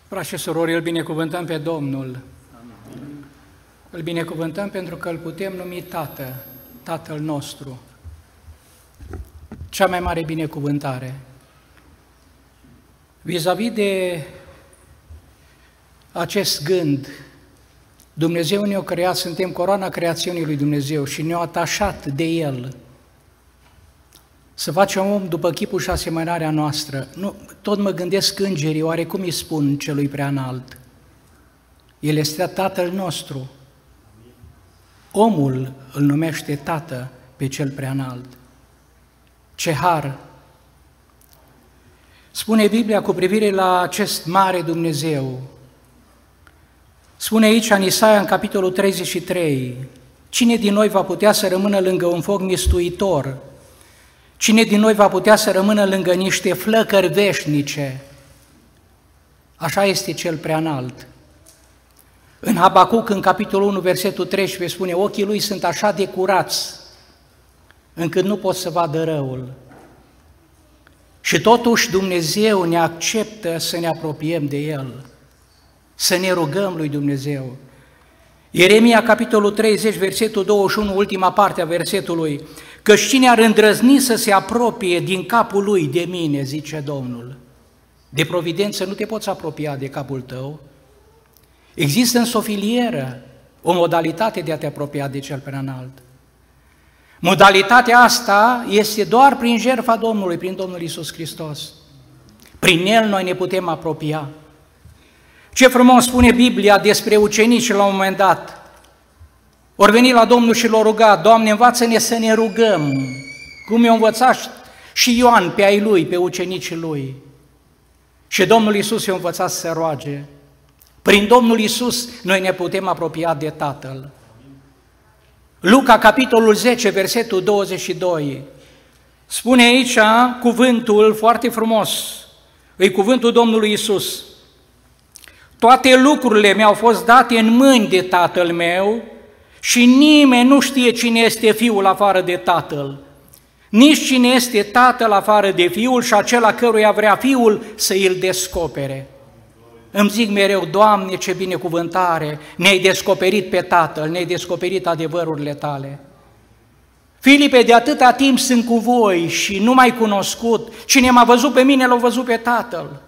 Frați și surori, îl binecuvântăm pe Domnul. Amin. Îl binecuvântăm pentru că îl putem numi Tată, Tatăl nostru. Cea mai mare binecuvântare. Vis-a-vis de acest gând, Dumnezeu ne-a creat, suntem coroana creațiunii lui Dumnezeu și ne-a atașat de El. Să facem om după chipul și asemănarea noastră. Nu, tot mă gândesc îngerii, oare cum îi spun celui preanalt? El este Tatăl nostru. Omul îl numește Tată pe cel preanalt. Ce har! Spune Biblia cu privire la acest mare Dumnezeu. Spune aici în Isaia, în capitolul 33, cine din noi va putea să rămână lângă un foc mistuitor? Cine din noi va putea să rămână lângă niște flăcări veșnice? Așa este cel preanalt. În Habacuc, în capitolul 1, versetul 13, spune, ochii lui sunt așa de curați, încât nu pot să vadă răul. Și totuși Dumnezeu ne acceptă să ne apropiem de El, să ne rugăm lui Dumnezeu. Ieremia, capitolul 30, versetul 21, ultima parte a versetului, căci cine ar îndrăzni să se apropie din capul lui de mine, zice Domnul. De providență nu te poți apropia de capul tău. Există în sofilieră o modalitate de a te apropia de cel preanalt. Modalitatea asta este doar prin jertfa Domnului, prin Domnul Iisus Hristos. Prin El noi ne putem apropia. Ce frumos spune Biblia despre ucenici la un moment dat. Ori veni la Domnul și l-a rugat, Doamne, învață-ne să ne rugăm, cum i-a învățat și Ioan pe ai lui, pe ucenicii lui. Și Domnul Iisus i-a învățat să se roage. Prin Domnul Iisus noi ne putem apropia de Tatăl. Luca, capitolul 10, versetul 22, spune aici cuvântul foarte frumos, e cuvântul Domnului Iisus. Toate lucrurile mi-au fost date în mâini de Tatăl meu și nimeni nu știe cine este Fiul afară de Tatăl, nici cine este Tatăl afară de Fiul și acela căruia vrea Fiul să îl descopere. Îmi zic mereu, Doamne, ce binecuvântare, ne-ai descoperit pe Tatăl, ne-ai descoperit adevărurile Tale. Filipe, de atâta timp sunt cu voi și nu m-ai cunoscut, cine m-a văzut pe mine, l-a văzut pe Tatăl.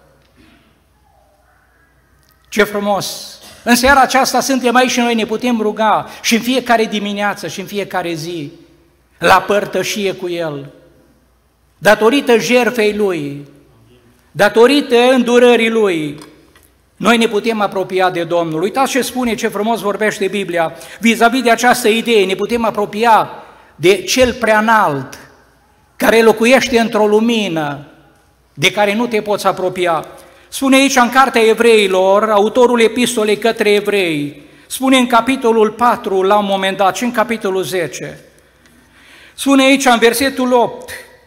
Ce frumos! În seara aceasta suntem aici și noi ne putem ruga și în fiecare dimineață și în fiecare zi la părtășie cu El. Datorită jertfei Lui, datorită îndurării Lui, noi ne putem apropia de Domnul. Uitați ce spune, ce frumos vorbește Biblia vis-a-vis de această idee. Ne putem apropia de cel preanalt care locuiește într-o lumină de care nu te poți apropia. Spune aici în Cartea Evreilor, autorul epistolei către evrei, spune în capitolul 4 la un moment dat și în capitolul 10. Spune aici în versetul 8,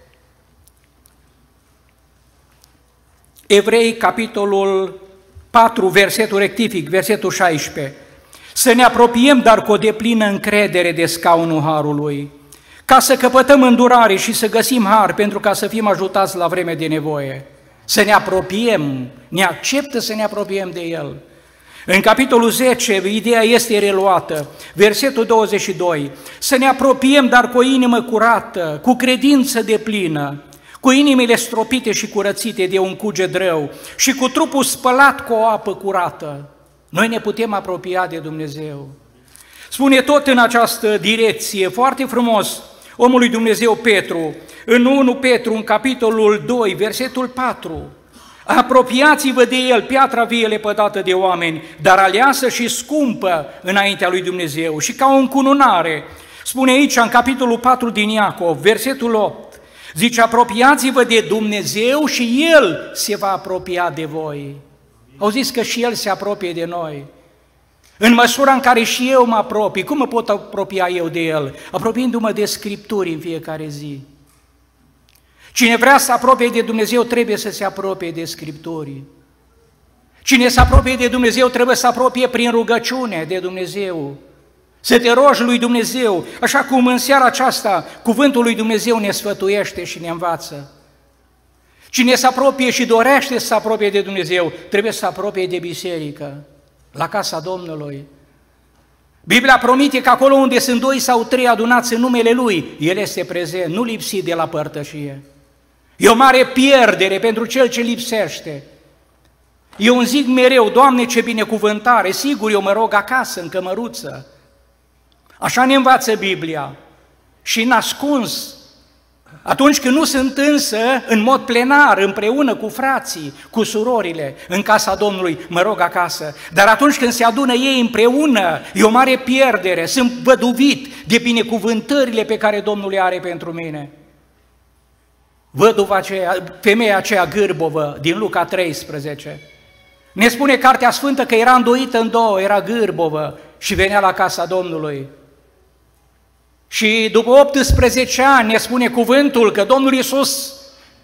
Evrei, capitolul 4, versetul rectific, versetul 16. Să ne apropiem, dar cu o deplină încredere de scaunul Harului, ca să căpătăm îndurare și să găsim har pentru ca să fim ajutați la vreme de nevoie. Să ne apropiem, ne acceptă să ne apropiem de El. În capitolul 10, ideea este reluată, versetul 22. Să ne apropiem, dar cu o inimă curată, cu credință deplină, cu inimile stropite și curățite de un cuget rău și cu trupul spălat cu o apă curată. Noi ne putem apropia de Dumnezeu. Spune tot în această direcție, foarte frumos, omul lui Dumnezeu Petru, în 1 Petru, în capitolul 2, versetul 4. Apropiați-vă de El, piatra vie lepădată de oameni, dar aleasă și scumpă înaintea lui Dumnezeu și ca o încununare. Spune aici, în capitolul 4 din Iacov, versetul 8, zice, apropiați-vă de Dumnezeu și El se va apropia de voi. Auziți că și El se apropie de noi. În măsura în care și eu mă apropii, cum mă pot apropia eu de El? Apropiindu-mă de Scripturi în fiecare zi. Cine vrea să apropie de Dumnezeu trebuie să se apropie de Scripturi. Cine se apropie de Dumnezeu trebuie să apropie prin rugăciune de Dumnezeu. Să te rogi lui Dumnezeu, așa cum în seara aceasta cuvântul lui Dumnezeu ne sfătuiește și ne învață. Cine se apropie și dorește să se apropie de Dumnezeu, trebuie să se apropie de biserică, la casa Domnului. Biblia promite că acolo unde sunt 2 sau 3 adunați în numele Lui, El este prezent, nu lipsit de la părtășie. E o mare pierdere pentru cel ce lipsește. Eu îmi zic mereu, Doamne, ce binecuvântare, sigur, eu mă rog acasă, în cămăruță. Așa ne învață Biblia. Și în ascuns, atunci când nu sunt însă în mod plenar, împreună cu frații, cu surorile, în casa Domnului, mă rog acasă. Dar atunci când se adună ei împreună, e o mare pierdere, sunt văduvit de binecuvântările pe care Domnul le are pentru mine. Văduva aceea, femeia aceea gârbovă din Luca 13, ne spune Cartea Sfântă că era îndoită în două, era gârbovă și venea la casa Domnului. Și după 18 ani ne spune cuvântul că Domnul Iisus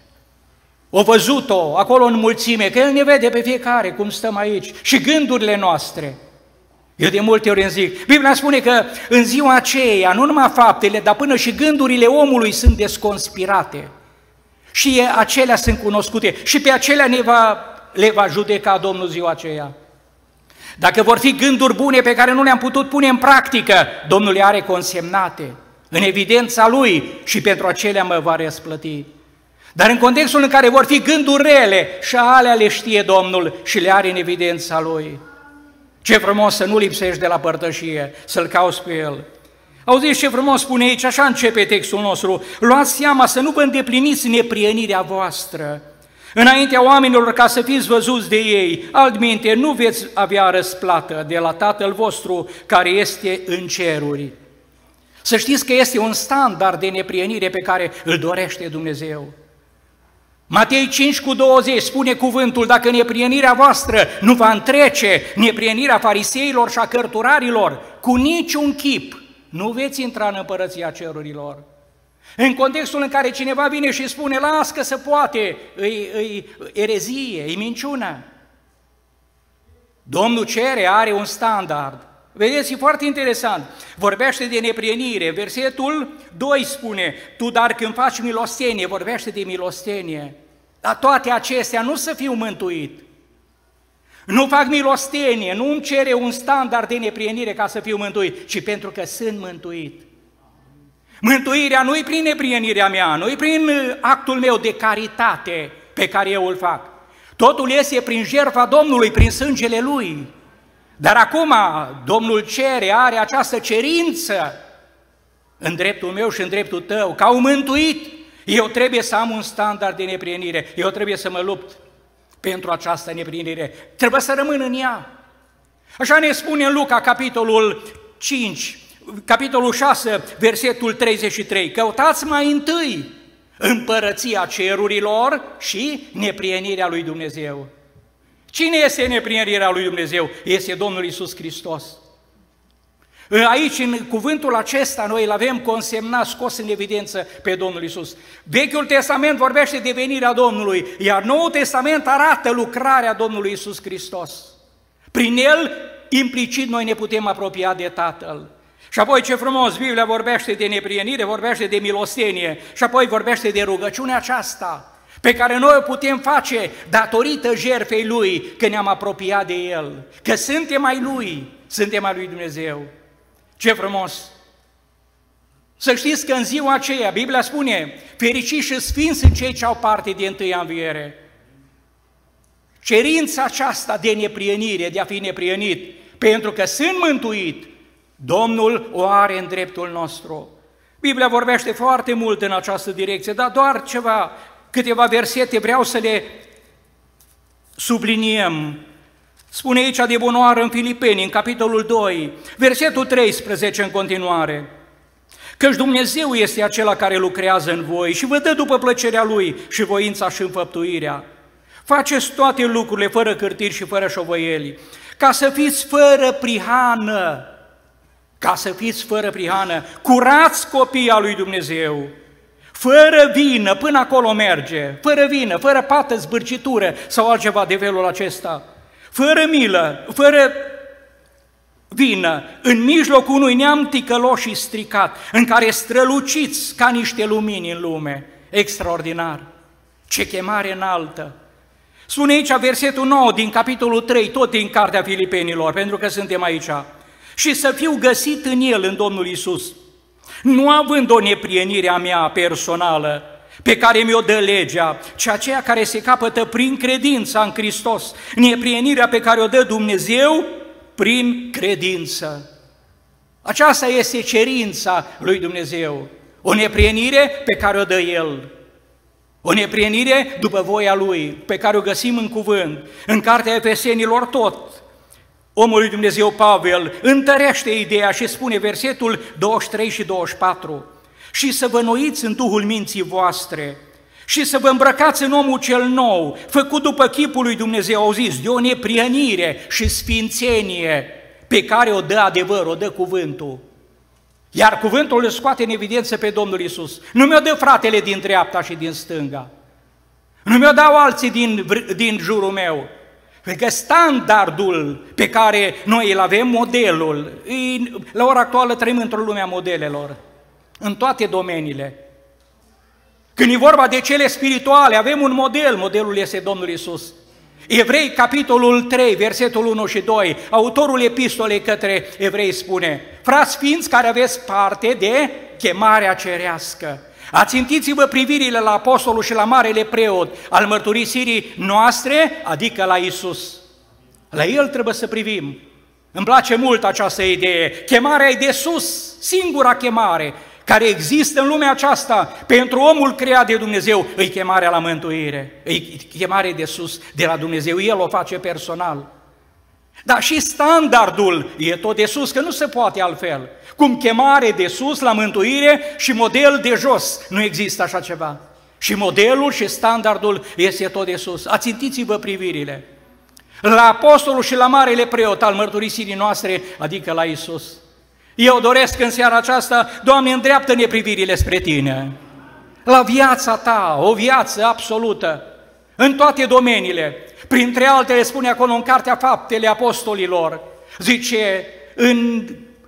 a văzut-o acolo în mulțime, că El ne vede pe fiecare cum stăm aici și gândurile noastre. Eu de multe ori îmi zic, Biblia spune că în ziua aceea, nu numai faptele, dar până și gândurile omului sunt desconspirate. Și acelea sunt cunoscute și pe acelea le va judeca Domnul ziua aceea. Dacă vor fi gânduri bune pe care nu le-am putut pune în practică, Domnul le are consemnate în evidența Lui și pentru acelea mă va răsplăti. Dar în contextul în care vor fi gânduri rele, și alea le știe Domnul și le are în evidența Lui. Ce frumos să nu lipsești de la părtășie, să-L cauți pe El. Auziți ce frumos spune aici, așa începe textul nostru, luați seama să nu vă îndepliniți neprienirea voastră înaintea oamenilor ca să fiți văzuți de ei, altminte nu veți avea răsplată de la Tatăl vostru care este în ceruri. Să știți că este un standard de neprienire pe care îl dorește Dumnezeu. Matei 5:20 spune cuvântul, dacă neprienirea voastră nu va întrece neprienirea fariseilor și a cărturarilor, cu niciun chip nu veți intra în împărăția cerurilor. În contextul în care cineva vine și spune, las că se poate, îi erezie, îi minciună. Domnul cere, are un standard. Vedeți, e foarte interesant. Vorbește de neprienire. Versetul 2 spune, tu dar când faci milostenie, vorbește de milostenie. Dar toate acestea nu să fiu mântuit. Nu fac milostenie, nu îmi cere un standard de neprienire ca să fiu mântuit, ci pentru că sunt mântuit. Mântuirea nu-i prin neprienirea mea, nu-i prin actul meu de caritate pe care eu îl fac. Totul iese prin jertfa Domnului, prin sângele Lui. Dar acum Domnul cere, are această cerință în dreptul meu și în dreptul tău, ca un mântuit, eu trebuie să am un standard de neprienire, eu trebuie să mă lupt pentru această neprienire, trebuie să rămân în ea. Așa ne spune în Luca, capitolul 5, capitolul 6, versetul 33, căutați mai întâi împărăția cerurilor și neprienirea lui Dumnezeu. Cine este neprienirea lui Dumnezeu? Este Domnul Iisus Hristos. Aici, în cuvântul acesta, noi îl avem consemnat, scos în evidență pe Domnul Iisus. Vechiul Testament vorbește de venirea Domnului, iar Noul Testament arată lucrarea Domnului Iisus Hristos. Prin El, implicit, noi ne putem apropia de Tatăl. Și apoi ce frumos, Biblia vorbește de neprienire, vorbește de milostenie și apoi vorbește de rugăciunea aceasta pe care noi o putem face datorită jertfei Lui, că ne-am apropiat de El, că suntem ai Lui, suntem ai Lui Dumnezeu. Ce frumos! Să știți că în ziua aceea, Biblia spune, fericiți și sfinți sunt cei ce au parte de întâia înviere. Cerința aceasta de neprienire, de a fi neprienit, pentru că sunt mântuit, Domnul o are în dreptul nostru. Biblia vorbește foarte mult în această direcție, dar doar câteva versete vreau să le subliniem. Spune aici de bunoară în Filipeni, în capitolul 2, versetul 13 în continuare, căci Dumnezeu este acela care lucrează în voi și vă dă după plăcerea Lui și voința și înfăptuirea. Faceți toate lucrurile fără cârtiri și fără șovăieli, ca să fiți fără prihană, curați copii al lui Dumnezeu, fără vină, până acolo merge, fără vină, fără pată, zbârcitură sau altceva de felul acesta, fără milă, fără vină, în mijlocul unui neam ticălos și stricat, în care străluciți ca niște lumini în lume. Extraordinar! Ce chemare înaltă! Spune aici versetul 9 din capitolul 3, tot din Cartea Filipenilor, pentru că suntem aici. Și să fiu găsit în El, în Domnul Iisus, nu având o neprienire a mea personală, pe care mi-o dă legea, ci aceea care se capătă prin credința în Hristos, neprienirea pe care o dă Dumnezeu prin credință. Aceasta este cerința lui Dumnezeu, o neprienire pe care o dă El. O neprienire după voia Lui, pe care o găsim în cuvânt, în Cartea Efesenilor tot. Omul lui Dumnezeu Pavel întărește ideea și spune versetul 23 și 24: și să vă noiți în Duhul minții voastre și să vă îmbrăcați în omul cel nou, făcut după chipul lui Dumnezeu, au zis, de o neprienire și sfințenie pe care o dă adevărul, o dă cuvântul. Iar cuvântul îl scoate în evidență pe Domnul Iisus. Nu mi-o dă fratele din dreapta și din stânga. Nu mi-o dau alții din jurul meu. Pentru că standardul pe care noi îl avem, modelul, la ora actuală trăim într-o lume a modelelor, în toate domeniile. Când e vorba de cele spirituale, avem un model, modelul este Domnul Iisus. Evrei, capitolul 3, versetul 1 și 2, autorul epistolei către evrei spune: frați sfinți care aveți parte de chemarea cerească, ațintiți-vă privirile la apostolul și la marele preot al mărturisirii noastre, adică la Iisus. La El trebuie să privim. Îmi place mult această idee. Chemarea e de sus, singura chemare care există în lumea aceasta pentru omul creat de Dumnezeu, îi chemarea la mântuire, îi chemare de sus, de la Dumnezeu, El o face personal. Dar și standardul e tot de sus, că nu se poate altfel. Cum chemare de sus la mântuire și model de jos, nu există așa ceva. Și modelul și standardul este tot de sus. Ațintiți-vă privirile la apostolul și la marele preot al mărturisirii noastre, adică la Iisus. Eu doresc în seara aceasta, Doamne, îndreaptă-ne privirile spre Tine, la viața Ta, o viață absolută, în toate domeniile. Printre altele spune acolo în Cartea Faptele Apostolilor, zice, în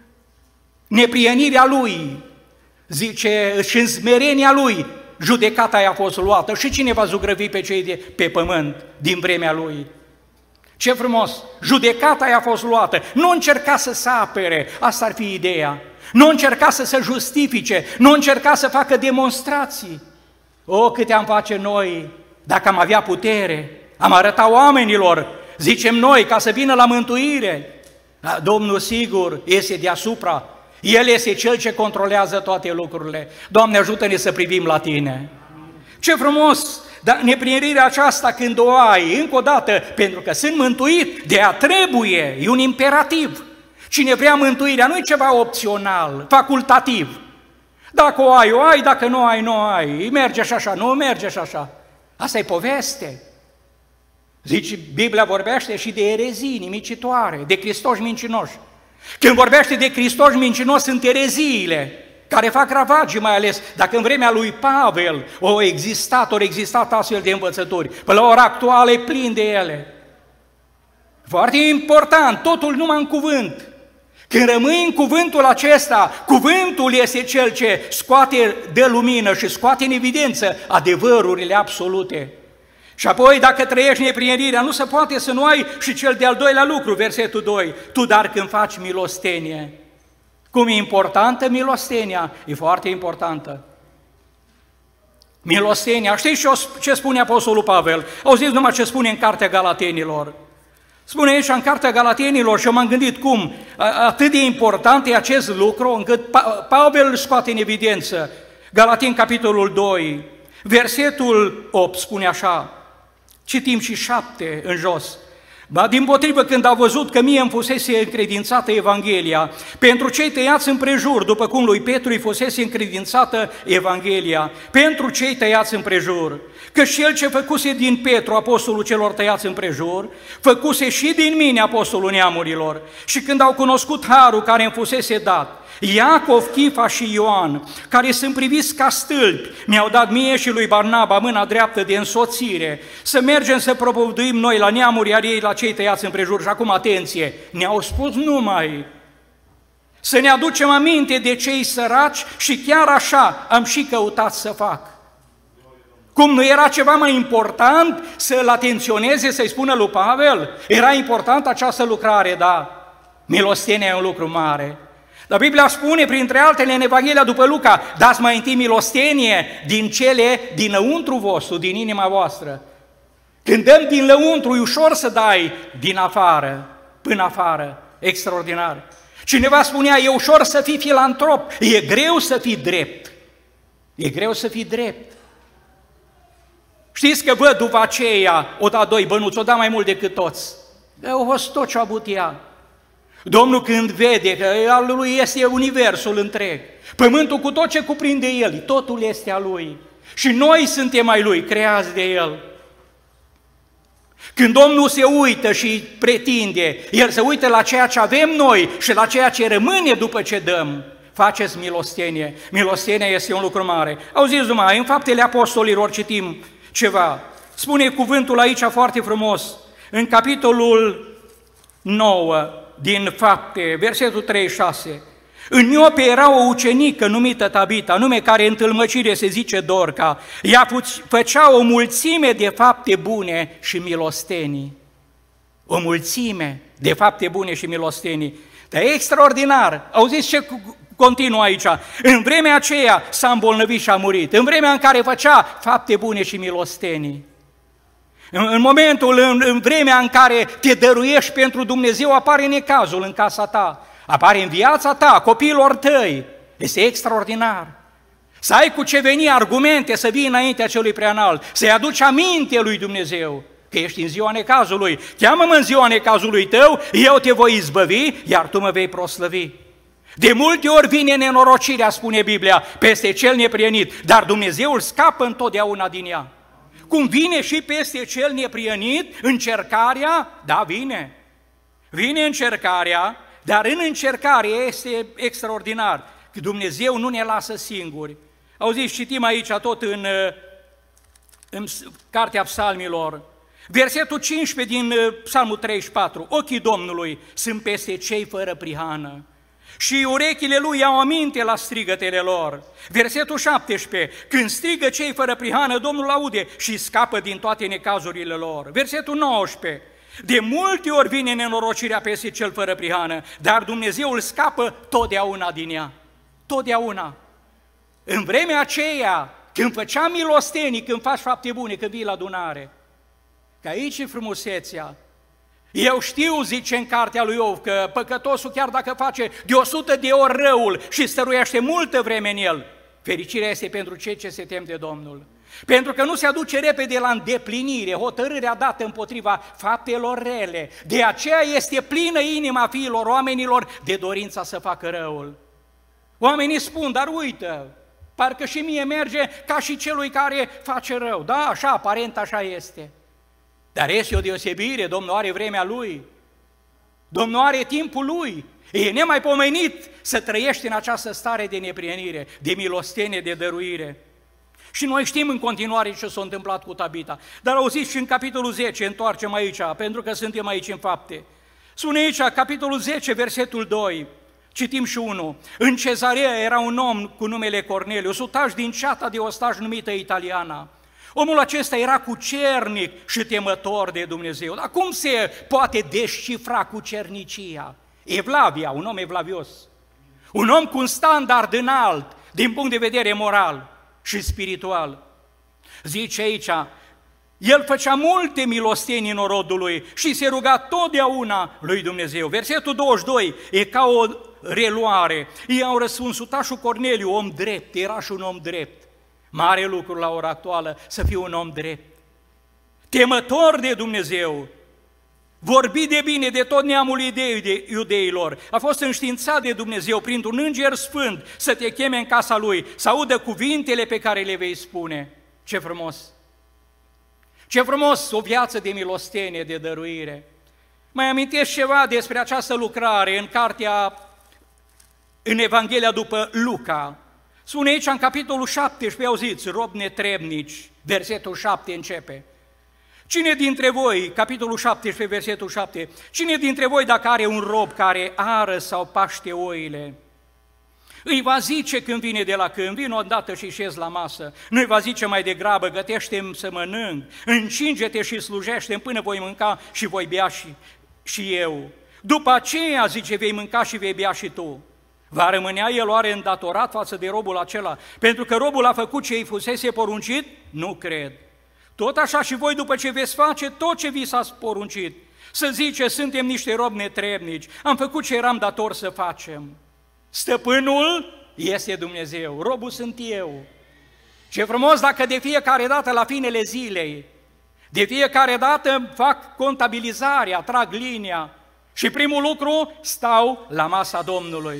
neprienirea Lui, zice, și în smerenia Lui, judecata i-a fost luată. Și cine va zugrăvi pe cei de pe pământ din vremea Lui? Ce frumos! Judecata i-a fost luată. Nu încerca să se apere, asta ar fi ideea. Nu încerca să se justifice, nu încerca să facă demonstrații. O, câte am face noi, dacă am avea putere, am arătat oamenilor, zicem noi, ca să vină la mântuire. Domnul, sigur, este deasupra. El este Cel ce controlează toate lucrurile. Doamne, ajută-ne să privim la Tine. Ce frumos! Dar neprienirea aceasta când o ai, încă o dată, pentru că sunt mântuit, de a trebuie, e un imperativ. Cine vrea mântuirea nu e ceva opțional, facultativ. Dacă o ai, dacă nu ai, nu ai. Merge și așa, nu merge și așa. Asta e poveste. Zici, Biblia vorbește și de erezii nimicitoare, de Hristoși mincinoși. Când vorbește de Hristoși mincinoși, sunt ereziile care fac ravagii, mai ales dacă în vremea lui Pavel au existat astfel de învățături. Până la ora actuală e plin de ele. Foarte important, totul numai în cuvânt. Când rămâi în cuvântul acesta, cuvântul este cel ce scoate de lumină și scoate în evidență adevărurile absolute. Și apoi, dacă trăiești neprienirea, nu se poate să nu ai și cel de-al doilea lucru, versetul 2, tu dar când faci milostenie. Cum e importantă milostenia? E foarte importantă. Milostenia, știți ce spune Apostolul Pavel? Auziți numai ce spune în Cartea Galatenilor. Spune aici în Cartea Galatenilor și eu m-am gândit cum, atât de important e acest lucru, încât Pavel îl scoate în evidență. Galateni, capitolul 2, versetul 8 spune așa, citim și 7 în jos. Dimpotrivă, când a văzut că mie îmi fusese încredințată Evanghelia, pentru cei tăiați împrejur, după cum lui Petru îi fusese încredințată Evanghelia, pentru cei tăiați împrejur, că și el ce făcuse din Petru, apostolul celor tăiați împrejur, făcuse și din mine apostolul neamurilor. Și când au cunoscut harul care îmi fusese dat, Iacov, Chifa și Ioan, care sunt priviți ca stâlpi, mi-au dat mie și lui Barnaba mâna dreaptă de însoțire, să mergem să propovăduim noi la neamuri, iar ei la cei tăiați împrejur. Și acum, atenție, ne-au spus numai să ne aducem aminte de cei săraci și chiar așa am și căutat să fac. Cum nu era ceva mai important să-l atenționeze, să-i spună lui Pavel? Era important această lucrare, da. Milostenia e un lucru mare. Dar Biblia spune, printre altele, în Evanghelia după Luca, dați mai întâi milostenie din cele dinăuntru vostru, din inima voastră. Când dăm din lăuntru, e ușor să dai din afară, până afară, extraordinar. Cineva spunea, e ușor să fii filantrop, e greu să fii drept. E greu să fii drept. Știți că văduva aceea o da 2 bănuți, o da mai mult decât toți. O fost tot ce a avut ea. Domnul când vede că al lui este universul întreg, pământul cu tot ce cuprinde el, totul este al lui. Și noi suntem ai lui, creați de el. Când Domnul se uită și pretinde, el se uită la ceea ce avem noi și la ceea ce rămâne după ce dăm. Faceți milostenie. Milostenia este un lucru mare. Auziți numai, în Faptele Apostolilor citim ceva. Spune cuvântul aici foarte frumos, în capitolul 9 din Fapte, versetul 36. În Iope era o ucenică numită Tabita, nume care în tâlmăcire se zice Dorca. Ea făcea o mulțime de fapte bune și milostenii. O mulțime de fapte bune și milostenii. Dar e extraordinar. Auziți ce continuă aici? În vremea aceea s-a îmbolnăvit și a murit. În vremea în care făcea fapte bune și milostenii. În momentul, în vremea în care te dăruiești pentru Dumnezeu, apare necazul în casa ta, apare în viața ta, copiilor tăi. Este extraordinar. Să ai cu ce veni argumente, să vii înaintea celui preanalt, să-i aduci aminte lui Dumnezeu, că ești în ziua necazului. Cheamă-mă în ziua necazului tău, eu te voi izbăvi, iar tu mă vei proslăvi. De multe ori vine nenorocirea, spune Biblia, peste cel neprienit, dar Dumnezeu îl scapă întotdeauna din ea. Cum vine și peste cel neprienit încercarea, da, vine. Vine încercarea, dar în încercare este extraordinar, că Dumnezeu nu ne lasă singuri. Auziți, citim aici tot în Cartea Psalmilor, versetul 15 din Psalmul 34, ochii Domnului sunt peste cei fără prihană și urechile lui au aminte la strigătele lor. Versetul 17, când strigă cei fără prihană, Domnul aude și scapă din toate necazurile lor. Versetul 19, de multe ori vine nenorocirea peste cel fără prihană, dar Dumnezeu îl scapă totdeauna din ea. Totdeauna. În vremea aceea, când făceam milostenii, când faci fapte bune, când vii la adunare, că aici e frumusețea. Eu știu, zice în cartea lui Iov, că păcătosul, chiar dacă face de 100 de ori răul și stăruiește multă vreme în el, fericirea este pentru cei ce se tem de Domnul. Pentru că nu se aduce repede la îndeplinire hotărârea dată împotriva faptelor rele. De aceea este plină inima fiilor oamenilor de dorința să facă răul. Oamenii spun, dar uită, parcă și mie merge ca și celui care face rău. Da, așa, aparent așa este. Dar este o deosebire, Domnul are vremea Lui, Domnul are timpul Lui. E nemaipomenit să trăiești în această stare de neprienire, de milostenie, de dăruire. Și noi știm în continuare ce s-a întâmplat cu Tabita. Dar auziți și în capitolul 10, întoarcem aici, pentru că suntem aici în Fapte. Spune aici, capitolul 10, versetul 2, citim și 1. În Cezarea era un om cu numele Corneliu, sutaș din ceata de ostași numită Italiana. Omul acesta era cucernic și temător de Dumnezeu. Dar cum se poate descifra cucernicia? Evlavia, un om evlavios, un om cu un standard înalt din punct de vedere moral și spiritual. Zice aici, el făcea multe milostenii în rodul lui și se ruga totdeauna lui Dumnezeu. Versetul 22 e ca o reluare. Ei au răspuns, sutașul Corneliu, om drept, era și un om drept. Mare lucru la ora actuală să fii un om drept, temător de Dumnezeu, vorbi de bine de tot neamul iudeilor, a fost înștiințat de Dumnezeu printr-un înger sfânt să te cheme în casa lui, să audă cuvintele pe care le vei spune. Ce frumos! Ce frumos o viață de milostenie, de dăruire! Mai amintesc ceva despre această lucrare în Evanghelia după Luca. Spune aici în capitolul 17, auziți, robi netrebnici, versetul 7 începe. Cine dintre voi, capitolul 17, versetul 7, cine dintre voi dacă are un rob care ară sau paște oile, Îi va zice când vine de la câmp, vin odată și șezi la masă. Nu-i va zice mai degrabă, gătește-mi să mănânc, încinge-te și slujește-mi până voi mânca și voi bea și eu. După aceea, zice, vei mânca și vei bea și tu. Va rămânea el oare îndatorat față de robul acela? Pentru că robul a făcut ce îi fusese poruncit? Nu cred. Tot așa și voi, după ce veți face tot ce vi s-a poruncit, să zice, suntem niște robi netrebnici, am făcut ce eram dator să facem. Stăpânul este Dumnezeu, robul sunt eu. Ce frumos dacă de fiecare dată la finele zilei, de fiecare dată fac contabilizarea, trag linia și primul lucru, stau la masa Domnului.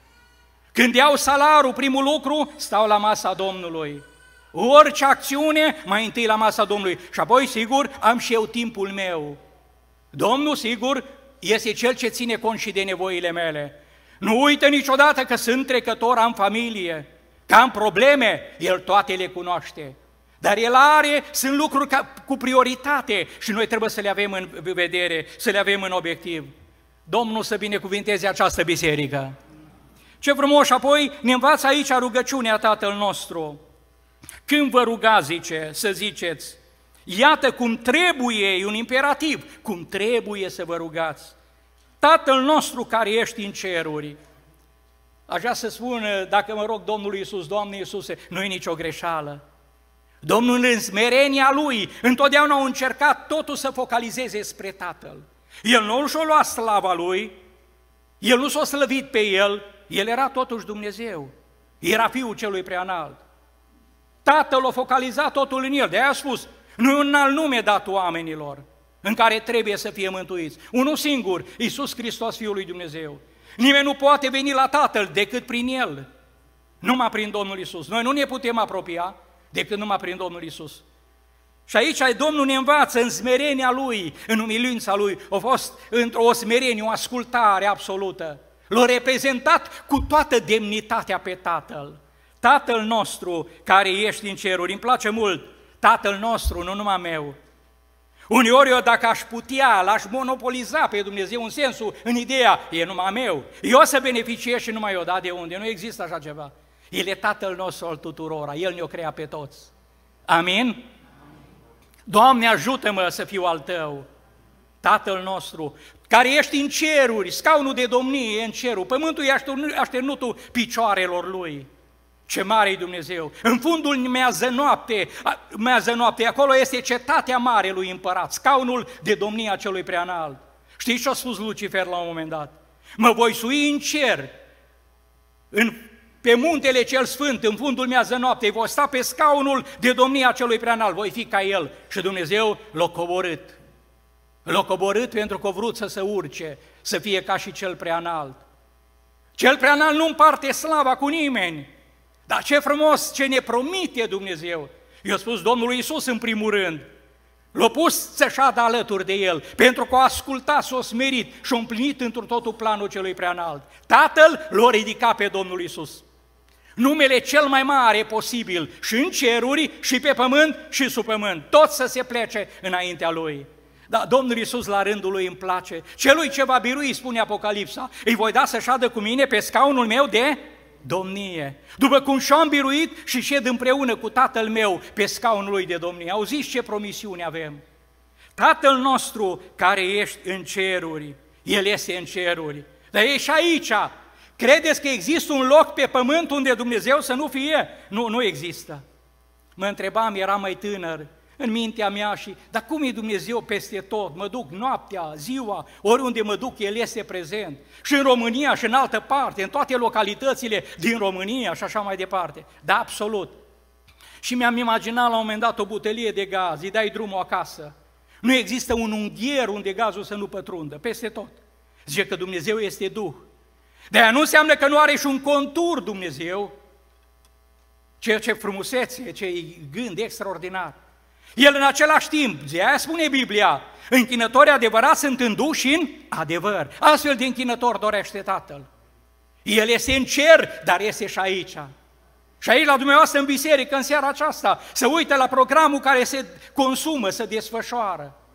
Când iau salarul, primul lucru, stau la masa Domnului. Orice acțiune, mai întâi la masa Domnului. Și apoi, sigur, am și eu timpul meu. Domnul, sigur, este Cel ce ține cont și de nevoile mele. Nu uită niciodată că sunt trecător, am familie, că am probleme, El toate le cunoaște. Dar El sunt lucruri cu prioritate și noi trebuie să le avem în vedere, să le avem în obiectiv. Domnul să binecuvinteze această biserică. Ce frumos, apoi ne învață aici rugăciunea Tatăl nostru. Când vă rugați, zice, să ziceți, iată cum trebuie, e un imperativ, cum trebuie să vă rugați. Tatăl nostru care ești în ceruri. Aș vrea să spun, dacă mă rog Domnului Iisus, Doamne Iisuse, nu e nicio greșeală. Domnul în smerenia Lui, întotdeauna a încercat totul să focalizeze spre Tatăl. El nu și-a luat slava Lui, El nu s-a slăvit pe El, El era totuși Dumnezeu, era Fiul Celui Preanalt. Tatăl a focalizat totul în El, de-aia a spus, nu e un alt nume dat oamenilor în care trebuie să fie mântuiți. Unul singur, Iisus Hristos, Fiul lui Dumnezeu. Nimeni nu poate veni la Tatăl decât prin El, numai prin Domnul Iisus. Noi nu ne putem apropia decât numai prin Domnul Iisus. Și aici Domnul ne învață în smerenia Lui, în umilința Lui, a fost într-o smerenie, o ascultare absolută. L-a reprezentat cu toată demnitatea pe Tatăl. Tatăl nostru care ești în ceruri, îmi place mult, Tatăl nostru, nu numai meu. Uneori eu dacă aș putea, l-aș monopoliza pe Dumnezeu în sensul, în ideea, e numai meu, eu să beneficiez și numai eu, da, de unde? Nu există așa ceva. El e Tatăl nostru al tuturora, El ne-o crea pe toți. Amin? Doamne, ajută-mă să fiu al Tău, Tatăl nostru, care ești în ceruri, scaunul de domnie e în cerul, pământul e așternutul picioarelor Lui. Ce mare e Dumnezeu! În fundul mează noapte, acolo este cetatea mare lui împărat, scaunul de domnia Celui Preanalt. Știți ce a spus Lucifer la un moment dat? Mă voi sui în cer, pe muntele cel sfânt, în fundul mează noaptei, voi sta pe scaunul de domnia Celui Preanalt, voi fi ca El. Și Dumnezeu l-a coborât. L-a coborât pentru că a vrut să se urce, să fie ca și Cel Preanalt. Cel Preanalt nu împarte slava cu nimeni. Dar ce frumos, ce ne promite Dumnezeu! I-a spus Domnului Iisus în primul rând, l-a pus să șadă alături de El, pentru că a ascultat, s-a smerit și a împlinit într totul planul Celui Preanalt. Tatăl l-a ridicat pe Domnul Iisus. Numele cel mai mare posibil, și în ceruri, și pe pământ, și sub pământ, tot să se plece înaintea Lui. Dar Domnul Iisus la rândul Lui îmi place. Celui ce va birui, spune Apocalipsa, îi voi da să șadă cu mine pe scaunul meu de domnie. După cum și-am biruit și șed împreună cu Tatăl meu pe scaunul Lui de domnie. Auziți ce promisiune avem? Tatăl nostru care ești în ceruri, El este în ceruri, dar ești aici. Credeți că există un loc pe pământ unde Dumnezeu să nu fie? Nu există. Mă întrebam, eram mai tânăr, în mintea mea dar cum e Dumnezeu peste tot? Mă duc noaptea, ziua, oriunde mă duc, El este prezent. Și în România și în altă parte, în toate localitățile din România și așa mai departe. Da, absolut. Și mi-am imaginat la un moment dat o butelie de gaz, îi dai drumul acasă. Nu există un unghier unde gazul să nu pătrundă, peste tot. Zice că Dumnezeu este Duh. De-aia nu înseamnă că nu are și un contur Dumnezeu. Ce frumusețe, ce gând extraordinar. El în același timp, de-aia spune Biblia, închinători adevărați sunt în duh și în adevăr. Astfel de închinător dorește Tatăl. El este în cer, dar este și aici. Și aici la dumneavoastră în biserică, în seara aceasta, să uită la programul care se consumă, se desfășoară.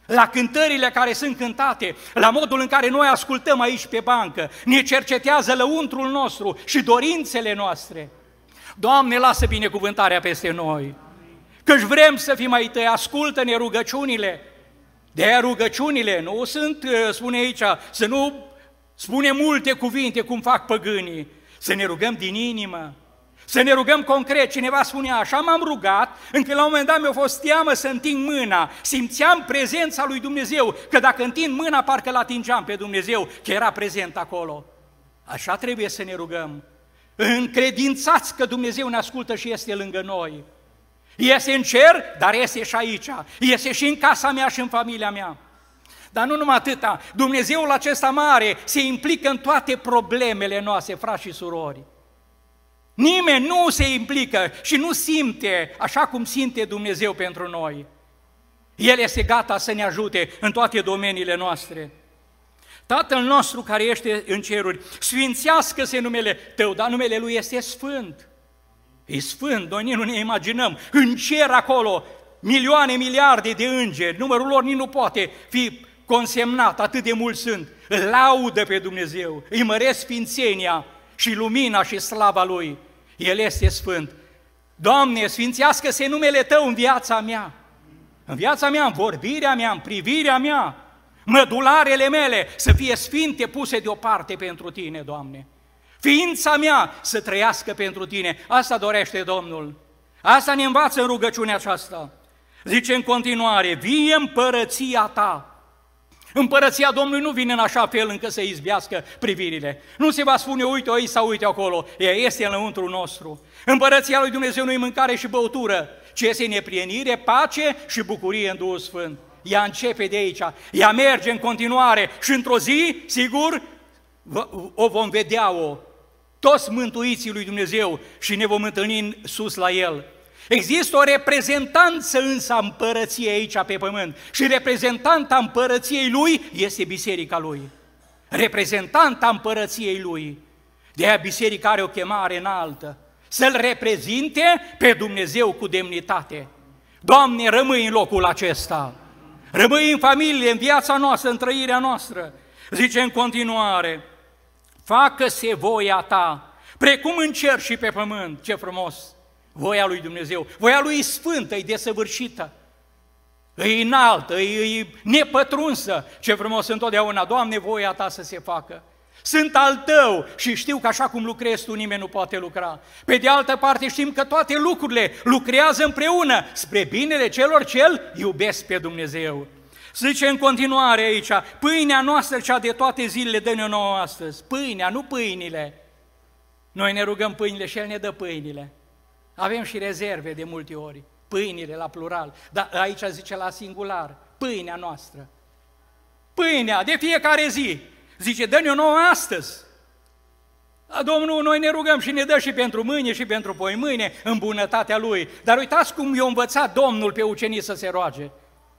la cântările care sunt cântate, la modul în care noi ascultăm aici pe bancă, ne cercetează lăuntrul nostru și dorințele noastre. Doamne, lasă binecuvântarea peste noi, căci vrem să fim ai Tăi, ascultă-ne rugăciunile. De-aia rugăciunile nu sunt, spune aici, să nu spunem multe cuvinte cum fac păgânii, să ne rugăm din inimă, să ne rugăm concret. Cineva spunea, așa m-am rugat, încât la un moment dat mi-a fost teamă să întind mâna, simțeam prezența lui Dumnezeu, că dacă întind mâna parcă l-atingeam pe Dumnezeu, că era prezent acolo. Așa trebuie să ne rugăm, încredințați că Dumnezeu ne ascultă și este lângă noi. Este în cer, dar este și aici, este și în casa mea și în familia mea. Dar nu numai atâta, Dumnezeul acesta mare se implică în toate problemele noastre, frați și surori. Nimeni nu se implică și nu simte așa cum simte Dumnezeu pentru noi. El este gata să ne ajute în toate domeniile noastre. Tatăl nostru care ești în ceruri, sfințească-se numele Tău, dar numele Lui este Sfânt. E Sfânt, noi nici nu ne imaginăm. În cer acolo, milioane, miliarde de îngeri, numărul lor nici nu poate fi consemnat, atât de mulți sunt. Îl laudă pe Dumnezeu, îi măresc sfințenia și lumina și slava Lui. El este Sfânt. Doamne, sfințească-se numele Tău în viața mea. În viața mea, în vorbirea mea, în privirea mea, mădularele mele să fie sfinte, puse deoparte pentru Tine, Doamne. Ființa mea să trăiască pentru Tine. Asta dorește Domnul. Asta ne învață în rugăciunea aceasta. Zice în continuare, vie împărăția Ta. Împărăția Domnului nu vine în așa fel încât să izbească privirile. Nu se va spune, uite aici sau uite acolo. Ea este în lăuntrul nostru. Împărăția lui Dumnezeu nu e mâncare și băutură, ci este neprienire, pace și bucurie în Duhul Sfânt. Ea începe de aici, ea merge în continuare și într-o zi, sigur, o vom vedea-o, toți mântuiții lui Dumnezeu și ne vom întâlni sus la El. Există o reprezentanță însă a împărăției aici pe pământ și reprezentanta împărăției Lui este biserica Lui. Reprezentanta împărăției Lui. De-aia biserica are o chemare înaltă, să-L reprezinte pe Dumnezeu cu demnitate. Doamne, rămâi în locul acesta, rămâi în familie, în viața noastră, în trăirea noastră. Zice în continuare, facă-se voia Ta, precum în cer și pe pământ. Ce frumos! Voia lui Dumnezeu, voia Lui e sfântă, e desăvârșită, e înaltă, e nepătrunsă. Ce frumos întotdeauna, Doamne, voia Ta să se facă. Sunt al Tău și știu că așa cum lucrezi Tu, nimeni nu poate lucra. Pe de altă parte știm că toate lucrurile lucrează împreună spre binele celor ce îl iubesc pe Dumnezeu. Zice în continuare aici, pâinea noastră cea de toate zilele dă-ne nouă astăzi. Pâinea, nu pâinile. Noi ne rugăm pâinile și El ne dă pâinile. Avem și rezerve de multe ori, pâinile la plural, dar aici zice la singular, pâinea noastră. Pâinea de fiecare zi, zice, dă-ne-o nouă astăzi. Domnul, noi ne rugăm și ne dă și pentru mâine și pentru poimâine în bunătatea Lui. Dar uitați cum i-a învățat Domnul pe ucenici să se roage.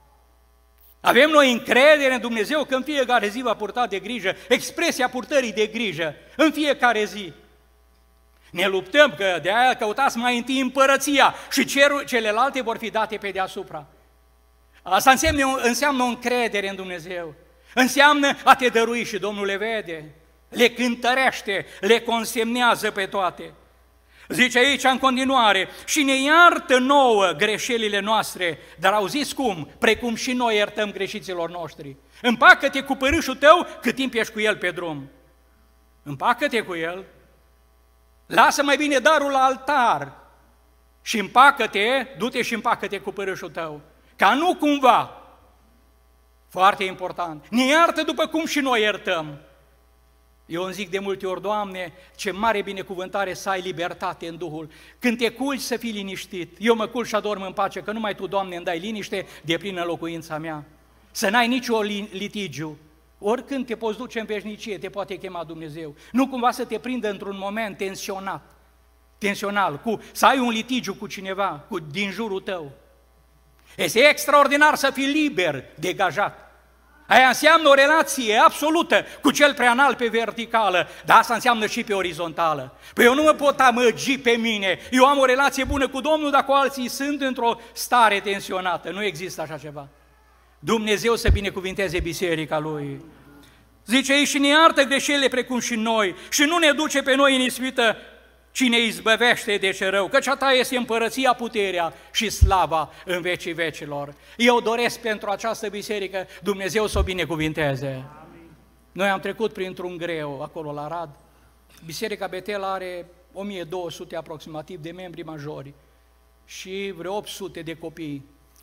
Avem noi încredere în Dumnezeu că în fiecare zi va purta de grijă, expresia purtării de grijă, în fiecare zi. Ne luptăm, că de aia căutați mai întâi împărăția și celelalte vor fi date pe deasupra. Asta înseamnă o încredere în Dumnezeu. Înseamnă a te dărui și Domnul le vede, le cântărește, le consemnează pe toate. Zice aici în continuare, și ne iartă nouă greșelile noastre, dar auziți cum? Precum și noi iertăm greșiților noștri. Împacă-te cu părâșul tău cât timp ești cu el pe drum. Împacă-te cu el. Lasă mai bine darul la altar și împacă-te, du-te și împacă-te cu părâșul tău, ca nu cumva, foarte important, ne iartă după cum și noi iertăm. Eu îmi zic de multe ori, Doamne, ce mare binecuvântare să ai libertate în Duhul. Când te culci să fii liniștit, eu mă culc și adorm în pace, că numai Tu, Doamne, îmi dai liniște de plină în locuința mea. Să n-ai nicio litigiu. Oricând te poți duce în veșnicie, te poate chema Dumnezeu. Nu cumva să te prindă într-un moment tensional, să ai un litigiu cu cineva, din jurul tău. Este extraordinar să fii liber, degajat. Aia înseamnă o relație absolută cu cel preanalt pe verticală, dar asta înseamnă și pe orizontală. Păi eu nu mă pot amăgi pe mine, eu am o relație bună cu Domnul, dar cu alții sunt într-o stare tensionată. Nu există așa ceva. Dumnezeu să binecuvinteze biserica Lui. Zice ei, și ne iartă greșelile precum și noi și nu ne duce pe noi în ispită, ci ne izbăvește de ce rău, căci a Ta este împărăția, puterea și slava în vecii vecilor. Eu doresc pentru această biserică Dumnezeu să o binecuvinteze. Amin. Noi am trecut printr-un greu acolo la Arad. Biserica Betel are 1200 aproximativ de membri majori și vreo 800 de copii.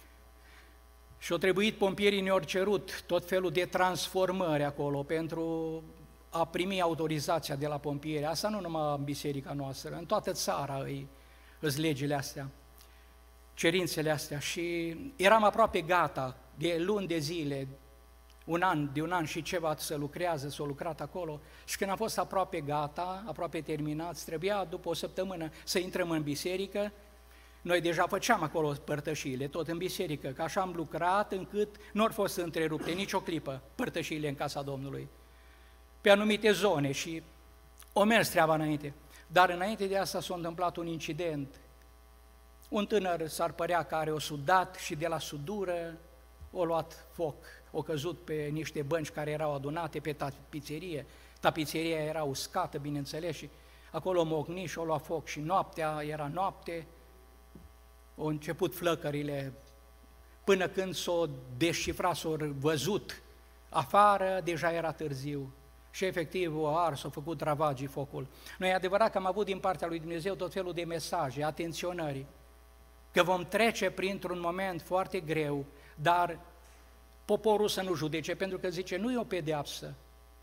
Și au trebuit, pompierii ne-au cerut tot felul de transformări acolo pentru a primi autorizația de la pompieri. Asta nu numai în biserica noastră, în toată țara îs legile astea, cerințele astea. Și eram aproape gata, de luni de zile, de un an și ceva să lucrează, s-a lucrat acolo. Și când am fost aproape gata, aproape terminați, trebuia după o săptămână să intrăm în biserică. Noi deja făceam acolo părtășiile, tot în biserică, că așa am lucrat încât nu au fost întrerupte nicio clipă părtășiile în casa Domnului, pe anumite zone, și o mers treaba înainte. Dar înainte de asta s-a întâmplat un incident. Un tânăr s-ar părea că are o sudat și de la sudură o luat foc, o căzut pe niște bănci care erau adunate pe tapiserie. Tapiseria era uscată, bineînțeles, și acolo mocni și o luat foc și noaptea, era noapte, au început flăcările, până când s-o descifrat, s-o văzut afară, deja era târziu. Și efectiv o ars, s-a făcut ravagii focul. Noi e adevărat că am avut din partea lui Dumnezeu tot felul de mesaje, atenționări, că vom trece printr-un moment foarte greu, dar poporul să nu judece, pentru că zice, nu e o pedeapsă.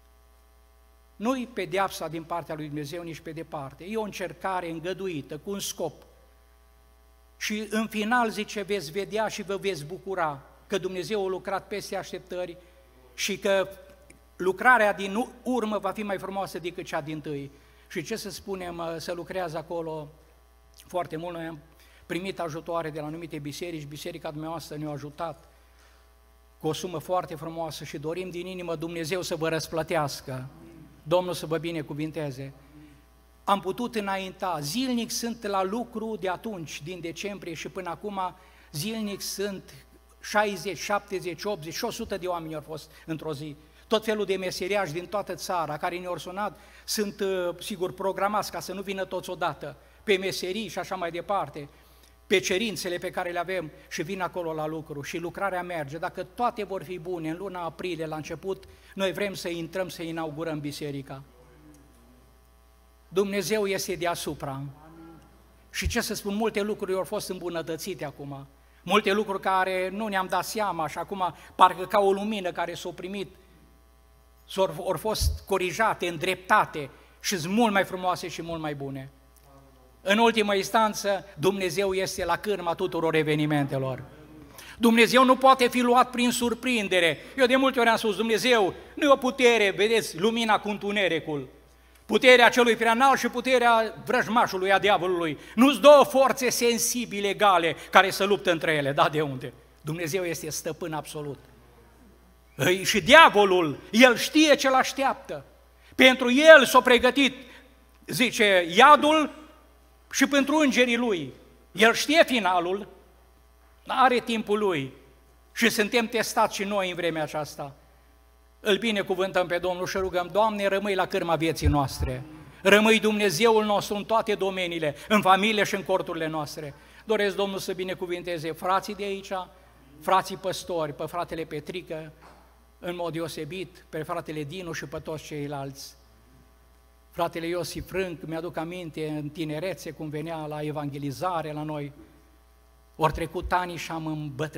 Nu-i pedeapsa din partea lui Dumnezeu nici pe departe, e o încercare îngăduită, cu un scop. Și în final, zice, veți vedea și vă veți bucura că Dumnezeu a lucrat peste așteptări și că lucrarea din urmă va fi mai frumoasă decât cea dintâi. Și ce să spunem, să lucrează acolo foarte mult. Noi am primit ajutoare de la anumite biserici, biserica dumneavoastră ne-a ajutat cu o sumă foarte frumoasă și dorim din inimă Dumnezeu să vă răsplătească, Domnul să vă binecuvinteze. Am putut înainta, zilnic sunt la lucru de atunci, din decembrie și până acum, zilnic sunt 60, 70, 80 și 100 de oameni au fost într-o zi. Tot felul de meseriași din toată țara care ne-au sunat sunt, sigur, programați ca să nu vină toți odată, pe meserii și așa mai departe, pe cerințele pe care le avem și vin acolo la lucru și lucrarea merge. Dacă toate vor fi bune, în luna aprilie, la început, noi vrem să intrăm, să inaugurăm biserica. Dumnezeu este deasupra. Și ce să spun, multe lucruri au fost îmbunătățite acum. Multe lucruri care nu ne-am dat seama și acum parcă ca o lumină care s-a primit, au fost corijate, îndreptate și sunt mult mai frumoase și mult mai bune. În ultimă instanță, Dumnezeu este la cârma tuturor evenimentelor. Dumnezeu nu poate fi luat prin surprindere. Eu de multe ori am spus, Dumnezeu nu e o putere, vedeți, lumina cu întunericul. Puterea celui preanalt și puterea vrăjmașului, a diavolului. Nu-s două forțe sensibile, egale, care să luptă între ele. Da, de unde? Dumnezeu este stăpân absolut. Și diavolul, el știe ce-l așteaptă. Pentru el s-a pregătit, zice, iadul și pentru îngerii lui. El știe finalul, are timpul lui și suntem testați și noi în vremea aceasta. Îl binecuvântăm pe Domnul și rugăm, Doamne, rămâi la cârma vieții noastre. Rămâi Dumnezeul nostru în toate domeniile, în familie și în corturile noastre. Doresc, Domnul, să binecuvinteze frații de aici, frații păstori, pe fratele Petrică, în mod deosebit, pe fratele Dinu și pe toți ceilalți. Fratele Iosif Frânc, mi-aduc aminte în tinerețe cum venea la evangelizare la noi. Ori trecut ani și am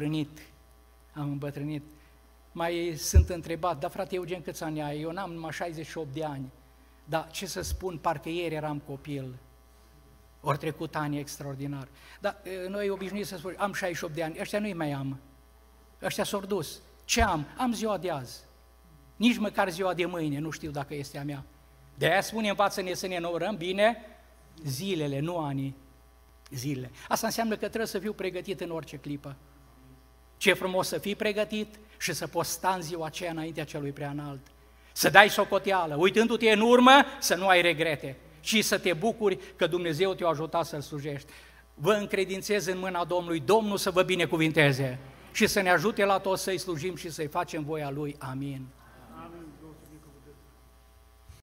îmbătrânit. Mai sunt întrebat, dar frate Eugen, câți ani ai? Eu n-am numai 68 de ani. Dar ce să spun, parcă ieri eram copil. Ori trecut ani extraordinar. Dar noi obișnuiți să spunem, am 68 de ani, ăștia nu-i mai am. Ăștia s-au dus. Ce am? Am ziua de azi. Nici măcar ziua de mâine, nu știu dacă este a mea. De-aia spune, învață-ne să ne înăurăm bine zilele, nu anii, zilele. Asta înseamnă că trebuie să fiu pregătit în orice clipă. Ce frumos să fii pregătit și să poți sta în ziua aceea înaintea celui preanalt. Să dai socoteală, uitându-te în urmă, să nu ai regrete și să te bucuri că Dumnezeu te-a ajutat să-L slujești. Vă încredințez în mâna Domnului, Domnul să vă binecuvinteze și să ne ajute la toți să-i slujim și să-i facem voia Lui. Amin.